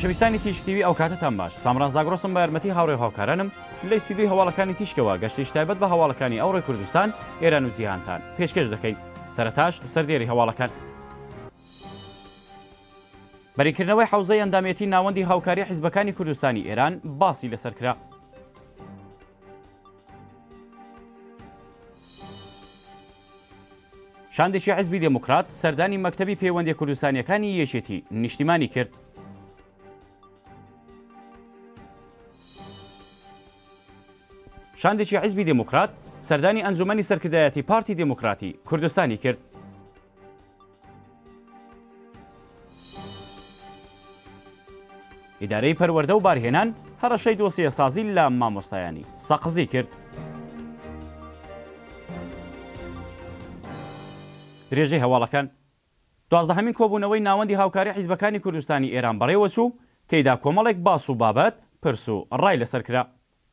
خۆشەویستانی تیشکتیوی ئەو کاتتان باش سامراز زاگرۆسم بە یارمەتی هاوڕێ هاوکارانم لە ئیسیبی هەواڵەکانی تیشکەوە گەشتیش تایبەت بە هەواڵەکانی ئەوڕێ کوردستان ئێران و جیهانتان پێشکەش دەکەین. سەرەتاش سەردێری هەواڵەکان. بەریکردنەوەی حوزەی ئەندامەتی ناوەندی هاوکاری حیزبەکانی کوردستانی ئێران باسی لەسەر کرا. شاندێکی حیزبی دموکرات سەردانی مەکتەبی پەیوەندی کوردستانیەکانی یەکێتی نیشتیمانی کرد. شاندێکی حیزبی دموکرات سەردانی ئەنجومەنی سەرکردایەتی پارتی دموکراتی کوردستانی کرد. ئیدارەی پەروەردە و بارهێنان هەڕەشەی دۆسیە سازی لە مامۆستایانی سەقزی کرد. درێژەی هەواڵەکان 12هەمین کۆبوونەوەی ناوەندی هاوکاری حیزبەکانی کوردستانی ئێران بەڕێوە چوو تێیدا کۆمەڵێک باس و بابەت پرس و ڕای لەسەر کرا.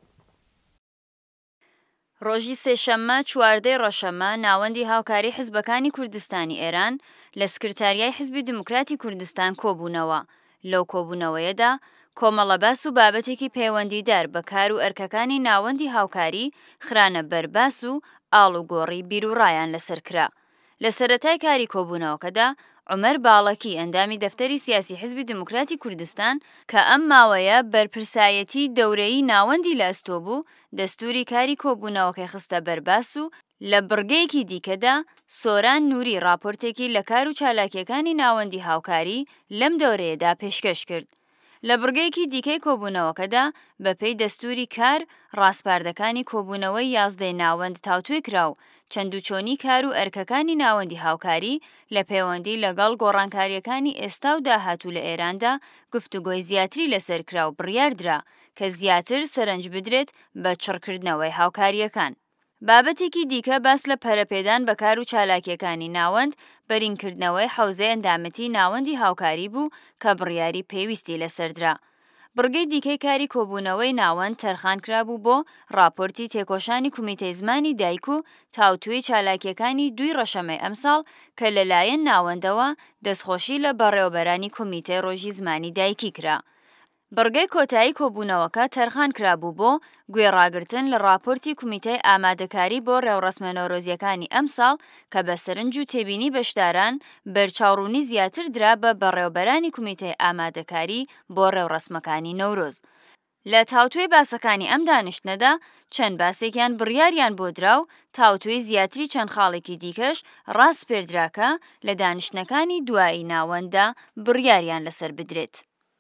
ڕۆژی سێشەممە چواردەی ڕەشەمە ناوەندی هاوکاری حیزبەکانی کوردستانی ئێران لە سکرتاریای حیزبی دموکراتی کوردستان کۆبوونەوە. لەو کۆبوونەوەیەدا کۆمەڵە باس و بابەتێکی پەیوەندیدار بە کار و ئەرکەکانی ناوەندی هاوکاری خرانە بەرباس و ئاڵ و گۆڕی بیر و ڕایان لەسەر کرا. لە سەرەتای کاری کۆبوونەوەکەدا عومەر باڵەکی ئەندامی دەفتەری سیاسی حیزبی دموکراتی کوردستان کە ئەم ماوەیە بەرپرسایەتی دەورەیی ناوەندی لە ئەستۆ بوو دەستوری کاری کۆبوونەوەکەی خستە بەرباس و لە بڕگەیەکی دیکەدا سۆران نووری راپۆرتێکی لە کار و چالاکیەکانی ناوەندی هاوکاری لەم دەورەیەدا پێشکەش کرد. لە بڕگەیەکی دیکەی کۆبوونەوەکەدا بەپێی دەستوری کار ڕاستپاردەکانی کۆبوونەوەی 11 ناوەند تاوتوێ کرا و چەندوچۆنی کار و ئەرکەکانی ناوەندی هاوکاری لە پەیوەندی لەگەڵ گۆڕانکاریەکانی ئێستا و داهاتوو لە ئێراندا گفتوگۆی زیاتری لەسەر کرا و بڕیاردرا کە زیاتر سەرنج بدرێت بە چڕکردنەوەی هاوکاریەکان. بابەتێکی دیکە باس لە پەرەپێدان بە کار و چالاکیەکانی ناوەند بەرینکردنەوەی حوزەی ئەندامەتی ناوەندی هاوکاری بوو کە بڕیاری پێویستی لەسەردرا. بڕگەی دیکەی کاری کۆبوونەوەی ناوەند تەرخان کرابوو بۆ راپۆرتی تێکۆشانی کومیتەی زمانی دایک و تاوتوێی چالاکیەکانی 2 ڕەشەمەی ئەمساڵ کە لەلایەن ناوەندەوە دەستخۆشی لە بەڕێوەبەرانی کومیتەی ڕۆژی زمانی دایکی کرا. بڕگەی کۆتایی کۆبوونەوەکە تەرخان کرابوو بۆ گوێڕاگرتن لە راپۆرتی کومیتەی ئامادەکاری بۆ ڕێوڕەسمە نۆرۆزیەکانی ئەم ساڵ کە بە سەرنج و تێبینی بەشداران بەرچاوڕوونی زیاتر درا بە بەڕێوەبەرانی کومیتەی ئامادەکاری بۆ ڕێوڕەسمەکانی نەورۆز. لە تاوتوێی باسەکانی ئەم دانیشتنەدا چەند باسێکیان بڕیاریان بۆ درا و تاوتوێی زیاتری چەند خاڵێکی دیکەش ڕاست پێدراکە لە دانیشتنەکانی دوایی ناوەنددا بڕیاریان لەسەر بدرێت.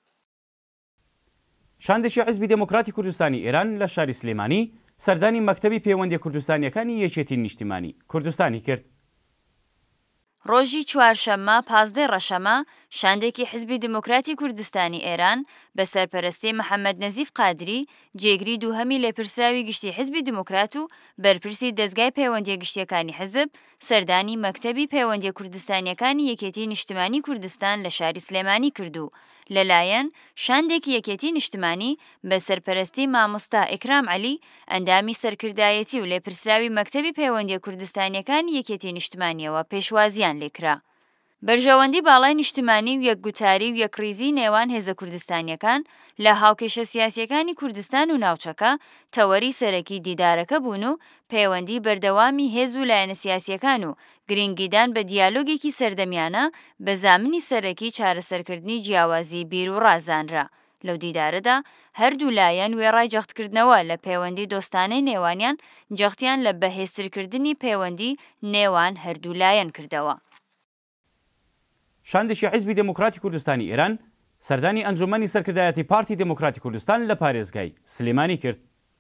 شاندێکی حیزبی دموکراتی کوردستانی ئێران لە شاری سلێمانی سەردانی مەکتەبی پەیوەندی کوردستانیەکانی یەکێتی نیشتیمانی کوردستانی کرد. ڕۆژی چوارشەممە 15 ڕەشەمە شاندێکی حیزبی دموکراتی کوردستانی ئێران بە سەرپەرستی محەممەد نەزیف قادری جێگری دووهەمی لێپرسراوی گشتی حیزبی دموکرات و بەرپرسی دەستگای پەیوەندیە گشتیەکانی حزب سەردانی مەکتەبی پەیوەندیە کوردستانیەکانی یەکێتی نیشتیمانی کوردستان لە شاری سلێمانی کردو. لەلایەن شاندێکی یەکێتی نیشتیمانی بە سەرپەرستی مامۆستا ئیکرام عەلی ئەندامی سەرکردایەتی و لێپرسراوی مەکتەبی پەیوەندیە کوردستانیەکانی یەکێتی نیشتیمانیەوە پێشوازیان لێکرا. بەرژەوەندی باڵای نیشتیمانی و یەکگوتاری و یەکڕیزی نێوان هێزە کوردستانیەکان لە هاوکێشە سیاسیەکانی کوردستان و ناوچەکە تەوەری سەرەکی دیدارەکە بوون و پەیوەندی بەردەوامی هێز و لایەنە سیاسیەکان و گرنگیدان بە دیالۆگێکی سەردەمیانە بە زامنی سەرەکی چارەسەرکردنی جیاوازی بیر و ڕازانرا. لەو دیدارەدا هەردوو لایەن وێڕای جەختکردنەوە لە پەیوەندی دۆستانەی نێوانیان جەختیان لە بەهێزترکردنی پەیوەندی نێوان هەردوو لایەن کردەوە. شاندێکی حیزبی دموکراتی کوردستانی ئێران سەردانی ئەنجومەنی سەرکردایەتی پارتی دموکراتی کوردستان لە پارێزگای سلێمانی کرد.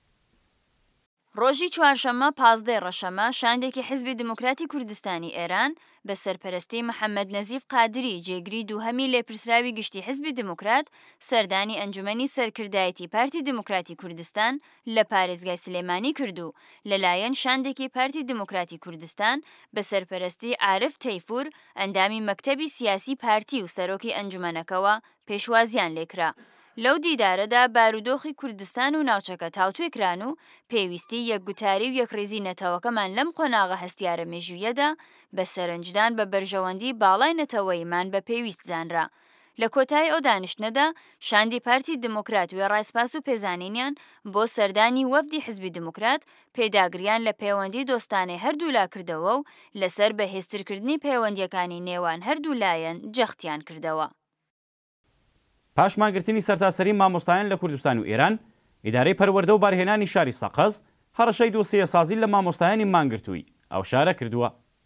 ڕۆژی چوارشەممە 15 ڕەشەمە شاندێکی حیزبی دموکراتی کوردستانی ئێران بە سەرپەرستی محەممەد نەزیف قادری جێگری دووهەمی لێپرسراوی گشتی حیزبی دموکرات سەردانی ئەنجومەنی سەرکردایەتی پارتی دموکراتی کوردستان لە پارێزگای سلێمانی کردو. لەلایەن شاندێکی پارتی دموکراتی کوردستان بە سەرپەرستی عارف تەیفور ئەندامی مەکتەبی سیاسی پارتی و سەرۆکی ئەنجومەنەکەوە پێشوازیان لێکرا. لەو دیدارەدا بارودۆخی کوردستان و ناوچەکە تاوتوێکران و پێویستی یەکگوتاری و یەکڕێزی نەتەوەکەمان لەم قۆناغە هەستیارە مێژوویەدا بە سەرنجدان بە بەرژەوەندی باڵای نەتەوەیمان بە پێویست زانرا. لە کۆتایی ئەو دانیشتنەدا شاندی پارتی دموکرات و ڕایسپاس و پێزانینیان بۆ سەردانی وەفدی حزبی دموکرات پێداگریان لە پەیوەندی دۆستانەی هەردوو لا کردەوە و لەسەر بەهێزترکردنی پەیوەندیەکانی نێوان هەردوو لایەن جەختیان کردەوە. پاش ماگرتنی سەرتاسەری مامۆستایان لە کوردستان و ئێران، ئیدارەی پەروەردە و بارهێنانی شاری سەقەز هەڕەشەی دۆسیە سازی لە مامۆستایانی مانگرتووی ئەو شارە کردووە.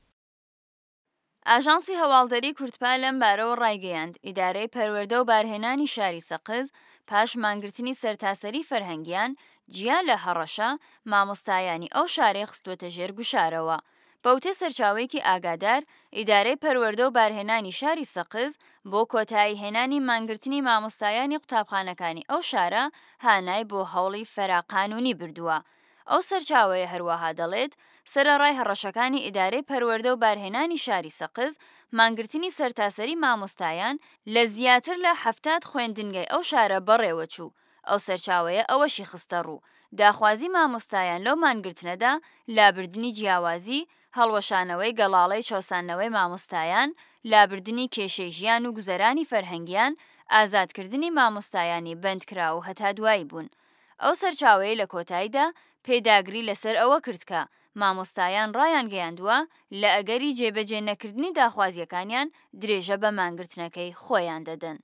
ئاژانسی هەواڵدەری کورتپال لەم بارەوە ڕایگەیاند ئیدارەی پەروەردە و بارهێنانی شاری سەقز پاش مانگرتنی سەرتاسەری فەرهەنگیان جیا لە هەڕەشە مامۆستایانی ئەو شارەی خستووەتە ژێر گوشارەوە. بەوتێ سەرچاوەیەکی ئاگادار ئیدارەی پەروەردە و بارهێنانی شاری سەقز بۆ کۆتایی هێنانی مانگرتنی مامۆستایانی قوتابخانەکانی ئەو شارە هانای بۆ هەوڵی فەراقانونی بردووە. ئەو سەرچاوەیە هەروەها دەڵێت سەرەڕای هەڕەشەکانی ئیدارەی پەروەردە و بارهێنانی شاری سەقز مانگرتنی سەرتاسەری مامۆستایان لە زیاتر لە 70 خوێندنگەی ئەو شارە بەڕێوە چوو. ئەو سەرچاوەیە ئەوەشی خستە ڕوو داخوازی مامۆستایان لەو مانگرتنەدا لابردنی جیاوازی، هەڵوەشانەوەی گەڵاڵەی چۆسانەوەی مامۆستایان، لابردنی کێشەی ژیان و گوزەرانی فەرهەنگیان، ئازادکردنی مامۆستایانی بەندکرا و هەتا دوایی بوون. ئەو سەرچاوەیە لە کۆتاییدا پێداگری لەسەر ئەوە کرد کە مامۆستایان ڕایان گەیاندووە لە ئەگەری جێبەجێ نەکردنی داخوازیەکانیان درێژە بە مانگرتنەکەی خۆیان دەدەن.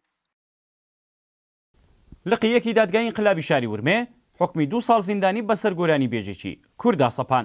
لقیەکی دادگای ئینقلابی شاری ورمێ حکمی 2 ساڵ زیندانی بەسەر گۆرانی بێژێکی کووردا سەپان.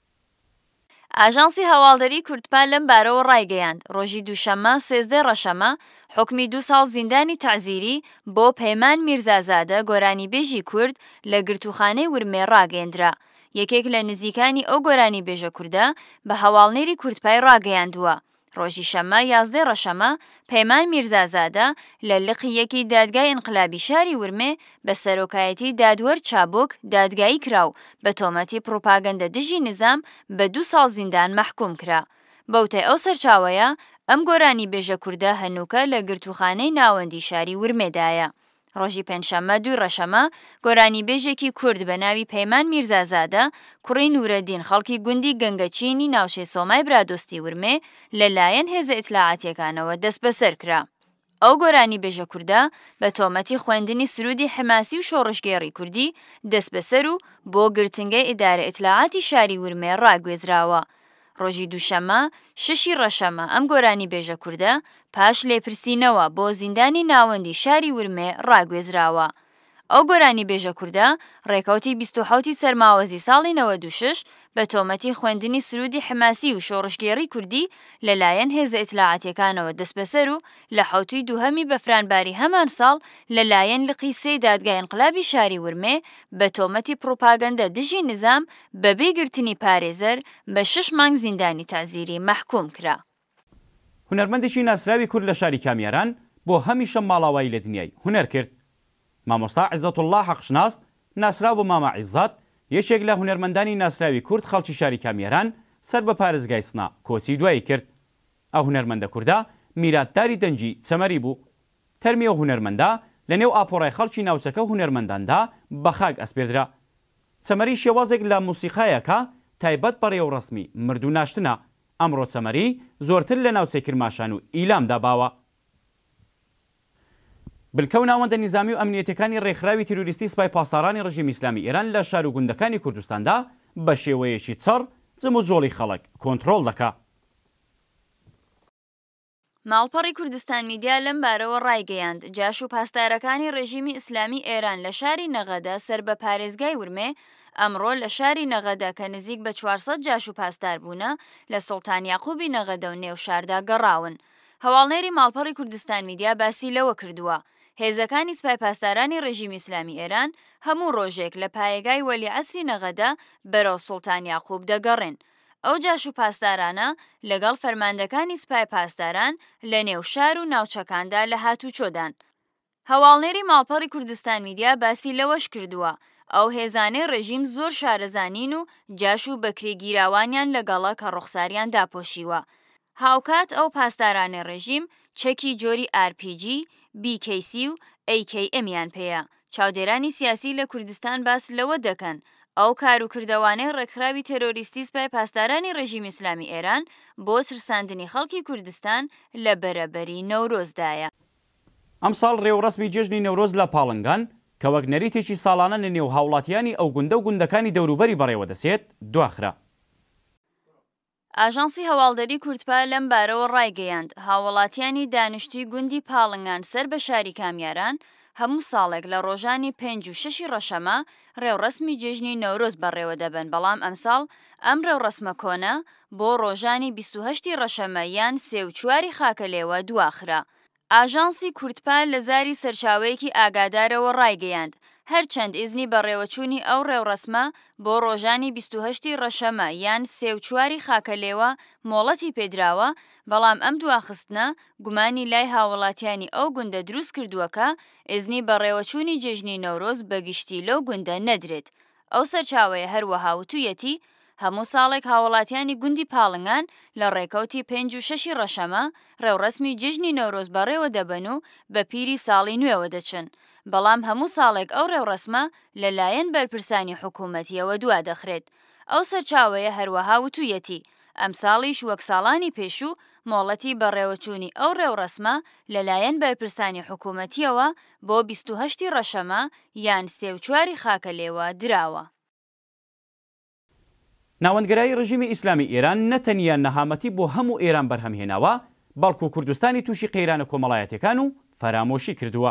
ئاژانسی هەواڵدەری کورتپال لەم بارەوە ڕایگەیاند ڕۆژی دووشەممە 13 ڕەشەمە حکمی 2 ساڵ زیندانی تەعزیری بۆ پەیمان میرزازادە گۆرانی بێژی کورد لە گرتوخانەی ورمێ ڕاگەیاندرا. یەکێک لە نزیکانی ئەو گۆرانی بێژە کووردە بە هەواڵنێری کورتپای ڕاگەیاندووە. ڕۆژی شەمە 11 ڕەشەمە پەیمان میرزازادە لە لقیەکی دادگای ئینقلابی شاری ورمێ بە سەرۆکایەتی دادوەر چابوک دادگایی کراو بە تۆمەتی پڕۆپاگەندە دژی نظام بە 2 ساڵ زیندان مەحکوم کرا. بەوتەی ئەو سەرچاوەیە ئەم گۆرانی بێژە کووردە هەنووکە لە گرتوخانەی ناوەندی شاری ورمێدایە. ڕۆژی پێنجشەممە 2 ڕەشەمە گۆرانی بێژێکی کورد بە ناوی پەیمان میرزازادە کوڕی نورەدین خەڵکی گوندی گەنگەچینی ناوچەی سۆمای برادۆستی ورمێ لەلایەن هێزە ئیتلاعاتیەکانەوە دەست بەسەر کرا. ئەو گۆرانی بێژە کووردە بە تۆمەتی خوێندنی سرودی حماسی و شۆڕشگێڕی کوردی دەست بەسەر و بۆ گرتنگەی ئیدارە ئیتلاعاتی شاری ورمێ ڕاگوێزراوە. ڕۆژی دووشەمە 6 ڕەشەمە ئەم گۆرانی بێژە کووردە پاش لێپرسینەوە بۆ زیندانی ناوەندی شاری ورمێ ڕاگوێزراوە. ئەو گۆرانی بێژە کووردە ڕێکەوتی 27 سەرماوەزی ساڵی 96 بە تۆمەتی خوێندنی سرودی حماسی و شۆڕشگێڕی کوردی لەلایەن هێزە ئیتلاعاتیەکانەوە دەست بەسەر و لە حوتوی دووهەمی بەفرانباری هەمان ساڵ لەلایەن لقی دادگای ئینقلابی شاری ورمێ بە تۆمەتی پڕۆپاگەندە دژی نظام بەبێ گرتنی پارێزەر بە 6 مانگ زیندانی تەعزیری مەحکوم کرا. هونەرمەندێکی ناسراوی کورد لە شاری کامیاران بۆ هەمیشە ماڵاوایی لە دنیای هونەر کرد. مامۆستا عیزەتوڵڵا حەقشناس ناسراو بە ماما عیزات یەکێک لە هونەرمەندانی ناسراوی کورد خەڵکی شاری کامیاران سەر بە پارێزگای سنا کۆچی دوایی کرد. ئەو هونەرمەندە کووردا میراتداری دەنجی چەمەری بوو. تەرمی ئەو هونەرمەندە لە نێو ئاپۆڕای خەڵکی ناوچەکە هونەرمەنداندا بە خاک ئەسپێردرا. چەمەری شێوازێک لە موسیقایەکە تایبەت بە ڕێوڕەسمی مرد و ناشتنە. ئەمڕۆ چەمەری زۆرتر لە ناوچەی کرماشان و ئیلامدا باوە. بلکەو ناوەندە نیزامی و ئەمنیەتەکانی ڕێکخراوی تیرۆریستی سوپای پاسدارانی ڕژیمی ئیسلامی ئێران لە شار و گوندەکانی کوردستاندا بە شێوەیەکی چڕ جم و جۆڵی خەڵک کۆنتڕۆڵ دەکا. ماڵپەڕی کوردستان میدیا لەم بارەوە ڕایگەیاند جاش و پاسدارەکانی ڕێژیمی ئیسلامی ئێران لە شاری نەغەدە سەر بە پارێزگای ورمێ ئەمڕۆ لە شاری نەغەدە کە نزیک بە 400 جاش و پاسدار بوونە لە سوڵتان یاقوبی نەغەدە و نێو شاردا گەڕاون. هەواڵنێری ماڵپەڕی کوردستان میدیا باسی لەوە کردووە هێزەکانی سوپای پاسدارانی ڕێژیمی ئیسلامی ئێران هەموو ڕۆژێک لە پایەگای وەلی عەسری نەغەدە بەرەو سوڵتان یاقوب دەگەڕێن. ئەو جاش و پاسدارانە لەگەڵ فەرماندەکانی سوپای پاسداران لە نێو شار و ناوچەکاندا لە هاتوچۆدان. هەواڵنێری ماڵپەڕی کوردستان میدیا باسی لەوەش کردووە ئەو هێزانەی ڕێژیم زۆر شارەزانین و جاش و بەکرێ گیراوانیان لەگەڵە کە ڕوخساریان داپۆشیوە. هاوکات ئەو پاسدارانی ڕێژیم چەکی جۆری RPG، BKC و AKM-یان پێیە. چاودێرانی سیاسی لە کوردستان باس لەوە دەکەن ئەو کاروکردەوانەی ڕێکخراوی تەرۆریستی سوپای پاسدارانی ڕێژیمی ئیسلامی ئێران بۆ ترساندنی خەڵکی کوردستان لە بەرەبەری نەورۆزدایە. ئەمساڵ ڕێوەڕەسمی جێژنی نەورۆز لە پاڵنگان کە وەک نەریتێکی ساڵانە لە نێو هاوڵاتیانی ئەو گوندە و گوندەکانی دەوروبەری بەڕێوە دەسێت دواخرا. ئاژانسی هەواڵدەری کورتپا لەم بارەوە ڕایگەیاند هاوڵاتیانی دانیشتووی گوندی پاڵنگان سەر بە شاری کامیاران هەموو ساڵێک لە ڕۆژانی 5 و 6 ڕەشەمە ڕێوڕەسمی جێژنی نەورۆز بەڕێوە دەبن، بەڵام ئەمساڵ ئەم ڕێوڕەسمە کۆنە بۆ ڕۆژانی 28 ڕەشەمە یان 3 و 4 خاکەلێوە دواخرا. ئاژانسی کورتپا لە زاری سەرچاوەیەکی ئاگادارەوە ڕایگەیاند هەرچەند ئیزنی بەڕێوەچوونی ئەو ڕێوڕەسمە بۆ ڕۆژانی 28 ڕەشەمە یان 3 و 4 خاکەلێوە مۆڵەتی پێدراوە، بەڵام ئەم دواخستنە گومانی لای هاوڵاتیانی ئەو گوندە دروست کردووەکە ئیزنی بەڕێوەچوونی جێژنی نەورۆز بەگشتی لەو گوندە نەدرێت. ئەو سەرچاوەیە هەروەها وتوویەتی هەموو ساڵێک هاوڵاتیانی گوندی پاڵنگان لە ڕێکەوتی 5 و 6 ڕەشەمە ڕێوڕەسمی جێژنی نەورۆز بەڕێوە دەبن و بە پیری ساڵی نوێوە دەچن، بەڵام هەموو ساڵێک ئەو ڕێوڕەسمە لەلایەن بەرپرسانی حکوومەتیەوە دوا دەخرێت. ئەو سەرچاوەیە هەروەها وتوویەتی ئەم ساڵیش وەک ساڵانی پێشوو مۆڵەتی بەڕێوەچوونی ئەو ڕێوڕەسمە لەلایەن بەرپرسانی حکوومەتیەوە بۆ 28 ڕەشەمە یان 3 و 4 خاکەلێوە دراوە. ناوەندگەرایی ڕژیمی ئیسلامی ئێران نەتەنیا نەهامەتی بۆ هەموو ئێران بەرهەمهێناوە، بەڵکو کوردستانی تووشی قەیرانە کۆمەڵایەتەکان و فەرامۆشی کردووە.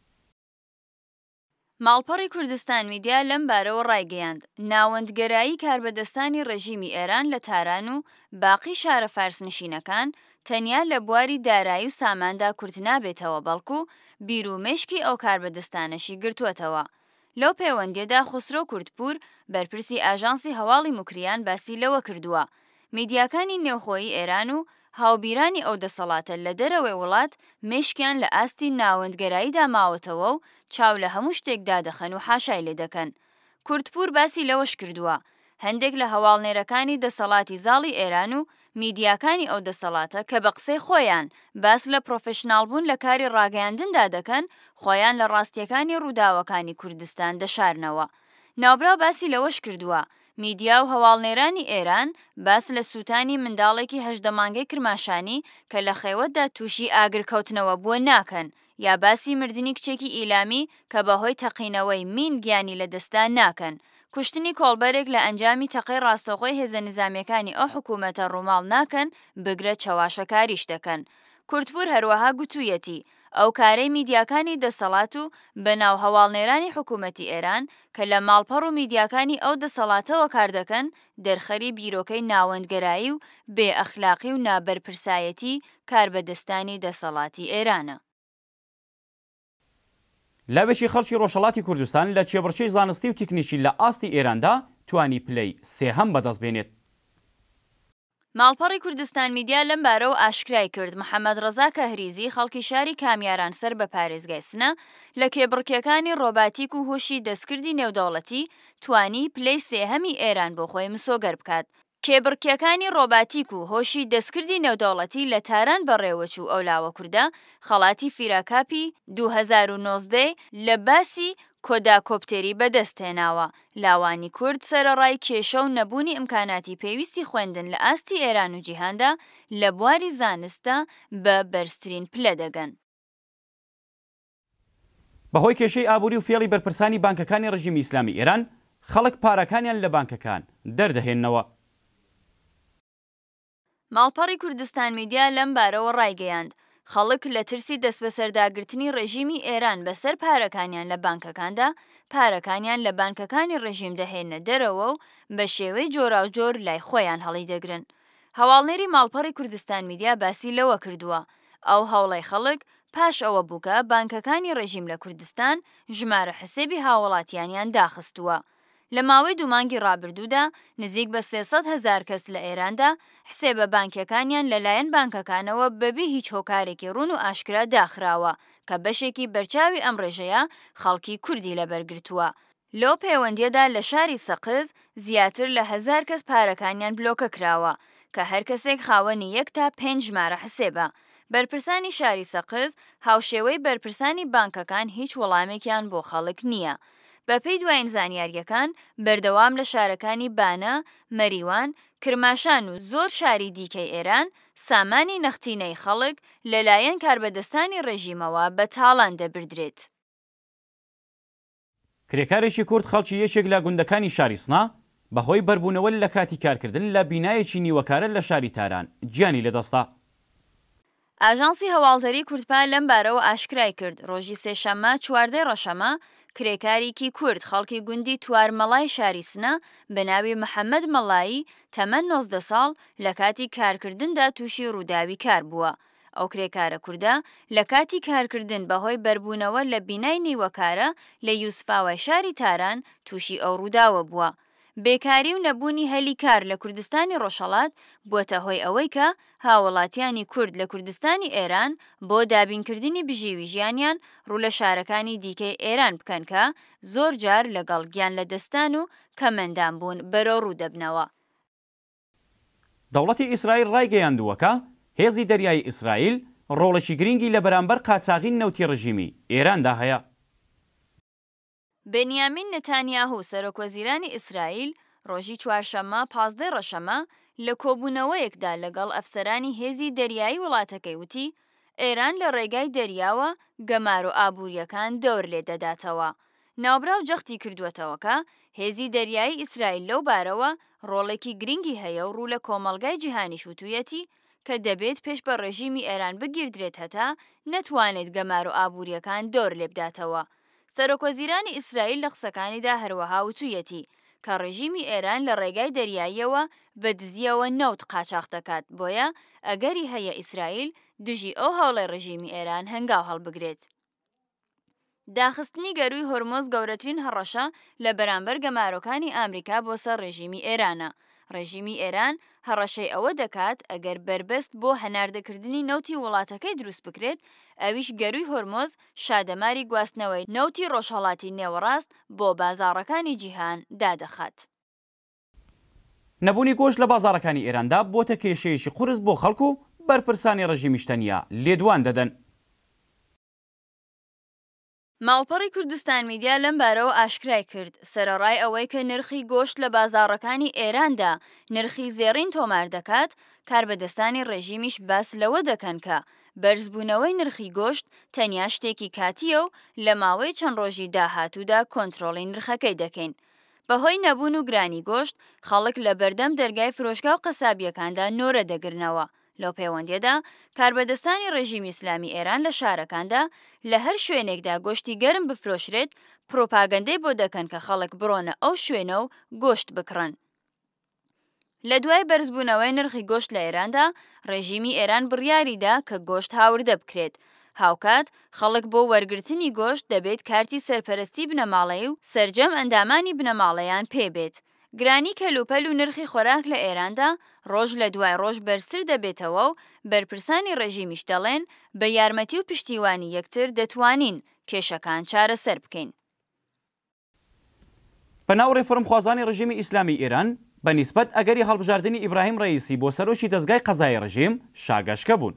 ماڵپەڕی کوردستان میدیا لەم بارەوە ڕایگەیاند ناوەندگەرایی کاربەدەستانی ڕژیمی ئێران لە تاران و باقی شارە فارسنشینەکان تەنیا لە بواری دارایی و ساماندا کورت نابێتەوە، بەڵکو بیر و مێشکی ئەو کاربەدەستانەشی گرتووەتەوە. لەو پەیوەندیەدا خسرۆ کوردپور بەرپرسی ئاژانسی هەواڵی موکریان باسی لەوە کردووە میدیاکانی نێوخۆیی ئێران و هاوبیرانی ئەو دەسەڵاتە لە دەرەوەی وڵات مێشکیان لە ئاستی ناوەندگەراییدا ماوەتەوە و چاو لە هەموو شتێکدا دەخەن و حاشای لێ دەکەن. کوردپور باسی لەوەش کردووە هەندێک لە هەواڵنێرەکانی دەسەڵاتی زاڵی ئێران و میدیاکانی ئەو دەسەڵاتە کە بە قسەی خۆیان باس لە پرۆفشناڵ بوون لە کاری ڕاگەیاندندا دەکەن خۆیان لە ڕاستیەکانی ڕووداوەکانی کوردستان دەشارنەوە. ناوبرا باسی لەوەش کردووە میدیا و هەواڵنێرانی ئێران باس لە سووتانی منداڵێکی 18 مانگەی کرماشانی کە لە خێوەتدا تووشی ئاگرکەوتنەوە بووە ناکەن، یا باسی مردنی کچێکی ئیلامی کە بەهۆی تەقینەوەی مین گیانی لە دەستان ناکەن، کوشتنی کۆڵبەرێک لە ئەنجامی تەقەی ڕاستەوخۆی هێزە نظامیەکانی ئەو حکوومەتە ڕووماڵ ناکەن، بگرە چەواشەکاریش دەکەن. کوردپور هەروەها گوتوویەتی ئەو کارەی میدیاکانی دەسەڵات و بەناو هەواڵنێرانی حکوومەتی ئێران کە لە ماڵپەڕ و میدیاکانی ئەو دەسەڵاتەوە کار دەکەن دەرخەری بیرۆکەی ناوەندگەرایی و بێ ئەخلاقی و نابەرپرسایەتی کاربەدەستانی دەسەڵاتی ئێرانە. لەبێکی خەڵکی ڕۆژهەڵاتی کوردستان لە چێبڕچەی زانستی و تکنیکی لە ئاستی ئێراندا توانی پلەی سێهەم بەدەست بێنێت. ماڵپەڕی کوردستان میدیا لەم بارەوە ئاشکرای کرد محەممەد ڕەزا کەهریزی خەڵکی شاری کامیاران سەر بە پارێزگای سنە لە کێبڕکیەکانی ڕۆباتیک و هۆشی دەستکردی نێودەوڵەتی توانی پلەی سێهەمی ئێران بۆ خۆی مسۆگەر بکات. کێبڕکیەکانی ڕۆباتیک و هۆشی دەستکردی نێودەوڵەتی لە تاران بەڕێوەچوو ئەولاوە کووردە خەڵاتی فیراکاپی 2019 لە باسی کۆدا کۆپتێری بەدەستهێناوە. لاوانی کورد سەرەڕای کێشە و نەبوونی ئیمکاناتی پێویستی خوێندن لە ئاستی ئێران و جیهاندا لە بواری زانستە بە بەرزترین پلە دەگەن. بەهۆی کێشەی ئابووری و فێڵی بەرپرسانی بانکەکانی ڕژیمی ئیسلامی ئێران خەڵک پارەکانیان لە بانکەکان دەردەهێننەوە. ماڵپەڕی کوردستان میدیا لەم بارەوە ڕایگەیاند خەڵک لە ترسی دەست بە سەرداگرتنی ڕژیمی ئێران بەسەر پارەکانیان لە بانکەکاندا پارەکانیان لە بانکەکانی ڕژیم دەهێنە دەرەوە و بە شێوەی جۆراوجۆر لای خۆیان هەڵی دەگرن. هەواڵنێری ماڵپەڕی کوردستان میدیا باسی لەوە کردووە ئەو هەوڵی خەڵک پاش ئەوە بووکە بانکەکانی ڕژیم لە کوردستان ژمارە حسێبی هاوڵاتیانیان داخستووە. لە ماوەی 2 مانگی ڕابردوودا نزیک بە 300,000 کەس لە ئێراندا حسێبە بانکیەکانیان لەلایەن بانکەکانەوە بەبێ هیچ هۆکارێکی ڕوون و ئاشکرا داخراوە کە بەشێکی بەرچاوی ئەم ڕێژەیە خەڵکی کوردی لەبەرگرتووە. لەو پەیوەندیەدا لە شاری سەقز زیاتر لە 1000 کەس پارەکانیان بلۆکە کراوە کە هەر کەسێک خاوەنی 1 تا 5 ژمارە حسێبە. بەرپرسانی شاری سەقز هاوشێوەی بەرپرسانی بانکەکان هیچ وەڵامێکیان بۆ خەڵک نییە. بەپێی دوایین زانیاریەکان بەردەوام لە شارەکانی بانە، مەریوان، کرماشان و زۆر شاری دیکەی ئێران سامانی نەختینەی خەڵک لەلایەن کاربەدەستانی ڕێژیمەوە بە تاڵان دەبردرێت. کرێکارێکی کورد خەڵکی یەکێک لە گوندەکانی شاری سنا بەهۆی بەربوونەوە لە کاتی کارکردن لە بینایەکی نیوەکارە لە شاری تاران گیانی لەدەستا. ئاژانسی هەواڵدەری کوردپا لەم بارەوە ئاشکرای کرد ڕۆژی سێشەممە 14 ڕەشەمە کرێکارێکی کورد خەڵکی گوندی توارمەڵای شاری سنە بە ناوی محەممەد مەڵایی تەمەەن 19 ساڵ لە کاتی کارکردندا تووشی ڕووداوی کار بووە. ئەو کرێکارە کووردە لە کاتی کارکردن بەهۆی بەربوونەوە لە بینای نیوەکارە لە یوسفاوای شاری تاران تووشی ئەو ڕووداوە بووە. بێکاری و نەبوونی هەلی کار لە کوردستانی ڕۆژهەڵات بووەتە هۆی ئەوەی کە هاوڵاتیانی کورد لە کوردستانی ئێران بۆ دابینکردنی بژێوی ژیانیان ڕوو لە شارەکانی دیکەی ئێران بکەن کە زۆر جار لەگەڵ گیان لە دەستان و کەمەندان بوون بەرەو ڕوو دەبنەوە. دەوڵەتی ئیسرائیل ڕایگەیاندووەکە هێزی دەریای ئیسرائیل ڕۆڵێکی گرنگی لە بەرامبەر قاچاغی نەوتی ڕژیمی ئێراندا هەیە. بنیامین نەتانیاهو سەرۆکوەزیرانی ئیسرائیل ڕۆژی چوارشەممە 15 ڕەشەمە لە کۆبوونەوەیەکدا لەگەڵ ئەفسەرانی هێزی دەریایی وڵاتەکەی وتی ئێران لە ڕێگای دەریاوە گەمار و ئابوووریەکان دەور لێ دەداتەوە. ناوبراو جەختی کردووەتەوەکە هێزی دەریایی ئیسرائیل لەو بارەوە ڕۆڵێکی گرنگی هەیە و ڕوو لە کۆمەڵگای جیهانی شوتوویەتی کە دەبێت پێش بە ڕێژیمی ئێران بگیردرێت هەتا نەتوانێت گەمار و ئابوووریەکان دەور لێ بداتەوە. سەرۆکوەزیرانی ئیسرائیل لە قسەکانیدا هەروەها وتوویەتی کە ڕێژیمی ئێران لە ڕێگای دەریاییەوە بە دزیەوە نەوت قاچاق دەکات بۆیە ئەگەری هەیە ئیسرائیل دژی ئەو هەوڵی ڕێژیمی ئێران هەنگاو هەڵبگرێت. داخستنی گەروی هۆرمۆز گەورەترین هەڕەشە لە بەرامبەر گەمارۆکانی ئامریکا بۆ سەر ڕێژیمی ئێرانە. ڕێژیمی ئێران هەڕەشەی ئەوە دەکات ئەگەر بربەست بۆ هەناردەکردنی نەوتی وڵاتەکەی دروست بکرێت ئەویش گەروی هۆرمۆز شادەماری گواستنەوەی نەوتی ڕۆژهەڵاتی نێوەڕاست بۆ بازاڕەکانی جیهان دادەخات. نەبوونی گۆشت لە بازاڕەکانی ئێراندا بۆتە کێشەیەکی قورس بۆ خەڵکو و بەرپرسانی ڕێژیمی شتەنیا لێدوان دەدەن. ماڵپەڕی کوردستان میدیا لەم بارەوە ئاشکرای کرد سەرەڕای ئەوەی کە نرخی گۆشت لە بازاڕەکانی ئێراندا نرخی زێڕین تۆمار دەکات کاربەدەستانی ڕێژیمیش باس لەوە دەکەن کە بەرزبوونەوەی نرخی گۆشت تەنیا شتێکی کاتیە و لە ماوەی چەند ڕۆژی داهاتوودا کۆنتترۆڵی نرخەکەی دەکەین. بەهۆی نەبوون و گرانی گۆشت خەڵک لە بەردەم دەرگای فرۆشگا و قەسابیەکاندا نۆرە دەگرنەوە. لەو پەیوەندیەدا کاربەدەستانی ڕێژیمی ئیسلامی ئێران لە شارەکاندا لە هەر شوێنێکدا گۆشتی گەرم بفرۆشرێت پرۆپاگەندەی بۆ دەکەن کە خەڵک بڕۆنە ئەو شوێنە و گۆشت بکڕن. لە دوای بەرزبوونەوەی نرخی گۆشت لە ئێراندا ڕێژیمی ئێران بڕیاریدا کە گۆشت هاوردە بکرێت. هاوکات خەڵک بۆ وەرگرتنی گۆشت دەبێت کارتی سەرپەرستی بنەماڵەیی و سەرجەم ئەندامانی بنەماڵەیان پێبێت. گرانی کەلوپەل و نرخی خۆراک لە ئێراندا ڕۆژ لە دوای ڕۆژ بەرزتر دەبێتەوە و بەرپرسانی ڕێژیمیش دەڵێن بە یارمەتی و پشتیوانی یەکتر دەتوانین کێشەکان چارەسەر بکەین. بەناو ڕێفەرمخوازانی ڕێژیمی ئیسلامی ئێران بە نیسبەت ئەگەری هەڵبژاردننی ئیبراهیم ڕەئیسی بۆ سەرۆکی دەستگای قەزای ڕژیم شاگەشکە بوون.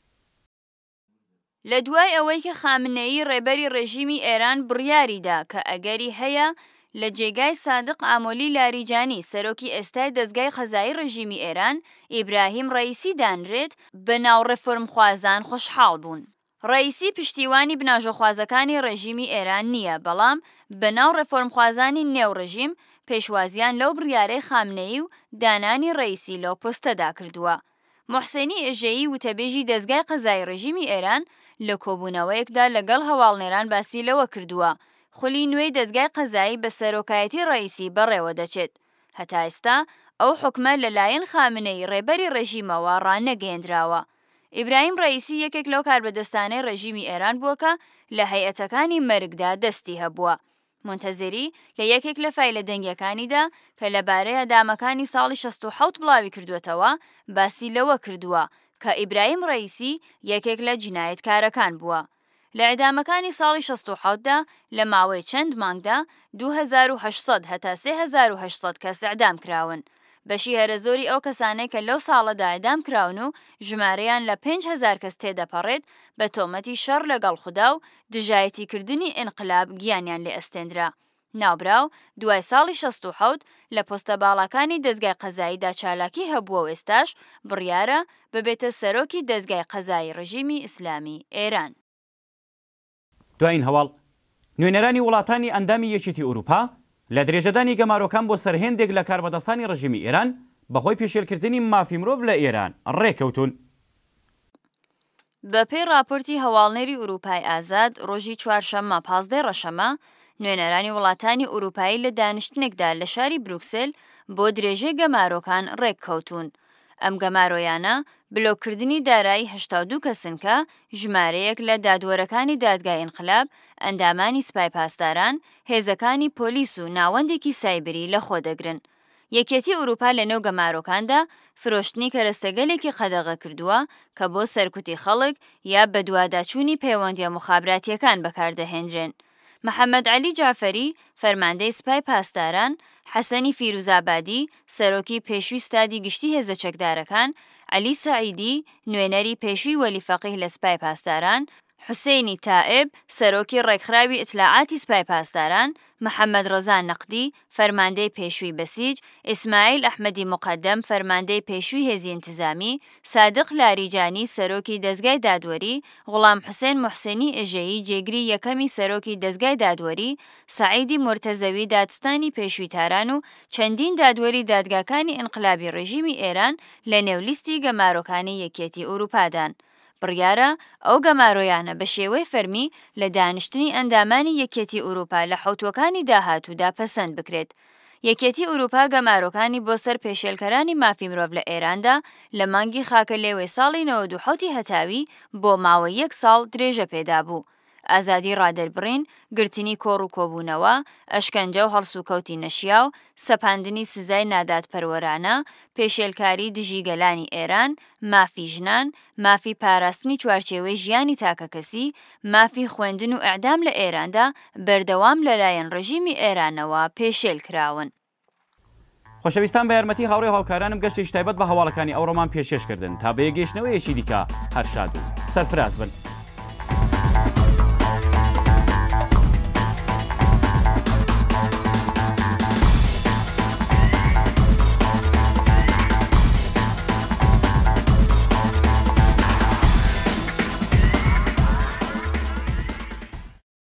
لە دوای ئەوەی کە خامنەیی ڕێبەری ڕێژیمی ئێران بڕیاریدا کە ئەگەری هەیە لە جێگای سادق ئامۆلی لاریجانی سەرۆکی ئێستای دەستگای قەزایی ڕێژیمی ئێران ئیبراهیم ڕەئیسی دانرێت بە ناو ڕێفەرمخوازان خۆشحاڵ بوون. ڕەئیسی پشتیوانی بناژۆخوازەکانی ڕێژیمی ئێران نییە بەڵام بە ناو ڕێفەرمخوازانی نێو ڕێژیم پێشوازیان لەو بڕیارەی خامنەیی و دانانی ڕەئیسی لەو پۆستەدا کردووە. موحسێنی ئێژەیی وتەبێژی دەستگای قەزای ڕێژیمی ئێران لە کۆبوونەوەیەکدا لەگەڵ هەواڵنێران باسی لەوە کردووە خولی نوێی دەستگای قەزایی بە سەرۆکایەتی ڕەئیسی بەڕێوە دەچێت. هەتا ئێستا ئەو حکمە لەلایەن خامنەی ڕێبەری ڕێژیمەوە ڕانەگەیەندراوە. ئیبراهیم ڕەئیسی یەکێک لەو کاربەدەستانەی ڕێژیمی ئێران بووە کە لە هەیئەتەکانی مەرگدا دەستی هەبووە. مۆنتەزێری لە یەکێک لە فایلە دەنگیەکانیدا کە لەبارەی ئەدامەکانی ساڵی 67 بڵاوی کردوێتەوە باسی لەوە کردووە کە ئیبراهیم ڕەئیسی یەکێک لە جینایەتکارەکان بووە. لە ئەدامەکانی ساڵی 67دا لە ماوەی چەند مانگدا 2800 هەتا 3800 کەس ئەعدام کراون. بەشی هەرە زۆری ئەو کەسانەی کە لەو ساڵەدا ئەعدام کراون و ژمارەیان لە 5000 کەس تێدەپەڕێت بە تۆمەتی شەڕ لەگەڵ خودا و دژایەتیکردنی ئینقلاب گیانیان لێ ئەستێنرا. ناوبراو دوای ساڵی 67 لە پۆستە باڵەکانی دەستگای قەزاییدا چالاکی هەبووە و ئێستاش بڕیارە ببێتە سەرۆکی دەستگای قەزایی ڕژیمی ئیسلامی ئێران. دوایین هەواڵ نوێنەرانی وڵاتانی ئەندامی یەکێتی ئەوروپا لە درێژەدانی گەمارۆکان بۆ سەرهێندێک لە کاربەدەستانی ڕژیمی ئێران بەهۆی پێشێلکردنی مافی مرۆڤ لە ئێران ڕێکەوتون. بەپێی راپۆرتی هەواڵنێری ئوروپای ئازاد ڕۆژی چوارشەممە 15 ڕەشەمە نوێنەرانی وڵاتانی ئوروپایی لە دانیشتنێکدا لە شاری بروکسل بۆ درێژەی گەمارۆکان ڕێککەوتون. ئەم گەمارۆیانە بلۆکردنی دارایی 82 کەسنکە ژمارەیەک لە دادوەرەکانی دادگای ئینقلاب، ئەندامانی سپای پاسداران، هێزەکانی پۆلیس و ناوەندێکی سایبری لەخۆ دەگرن. یەکێتی ئوروپا لە نێو گەمارۆکاندا فرۆشتنی کەرەستەگەلێکی قەدەغە کردووە کە بۆ سەرکوتی خەڵک یا بە دوواداچوونی پەیوەندیە مخابراتیەکان بەکاردەهێنرێن. محەممەد عەلی جعفەری فەرماندەی سپای پاسداران، حەسەنی فیروزابادی سەرۆکی پێشووی ستادی گشتی هێزە چەکدارەکان، عەلی سەعیدی نوێنەری پێشووی وەلیفەقیه لە سپای پاسداران، حوسێنی تائب سەرۆکی ڕێکخراوی ئیتلاعاتی سپای پاسداران، محەممەد ڕەزا نەقدی فەرماندەی پێشووی بەسیج، ئیسماعیل ئەحمەدی مقەدەم فەرماندەی پێشووی هێزی انتزامی، سادق لاریجانی سەرۆکی دەستگای دادوەری، غوڵام حوسێن موحسێنی ئێژەیی جێگری یەکەمی سەرۆکی دەستگای دادوەری، سەعیدی مرتەزەوی دادستانی پێشووی تاران و چەندین دادوەری دادگاکانی ئینقلابی ڕژیمی ئێران لە نێولیستی گەمارۆکانی یەکێتی ئوروپادان. بڕیارە ئەو گەمارۆیانە بە شێوەی فەرمی لە دانیشتنی ئەندامانی یەکێتی ئوروپا لە حوتوەکانی داهاتوودا پەسەند بکرێت. یەکێتی ئوروپا گەمارۆکانی بۆ سەر پێشێلکەرانی مافی مرۆڤ لە ئێراندا لە مانگی خاکە لێوەی ساڵی 97 هەتاوی بۆ ماوەی 1 ساڵ درێژە پێدا بوو. ئازادی ڕادەربڕین، گرتنی کۆڕ و کۆبوونەوە، ئەشکەنجە و هەڵسوکەوتی نەشیاو، سەپاندنی سزای نادادپەروەرانە، پێشێلکاری دژی گەلانی ئێران، مافی ژنان، مافی پاراستنی چوارچێوەی ژیانی تاکەکەسی، مافی خوێندن و ئەعدام لە ئێراندا بەردەوام لەلایەن ڕژیمی ئێرانەوە پێشێل کراون. خۆشەویستان بە یارمەتی هاوڕێ هاوکارانم گەشتێکی تایبەت بە هەواڵەکانی ئەوڕۆمان پێشێشکردن تا بە یەگەیشتنەوەیەکی دیکە هەر شاد و سەرفراز بن.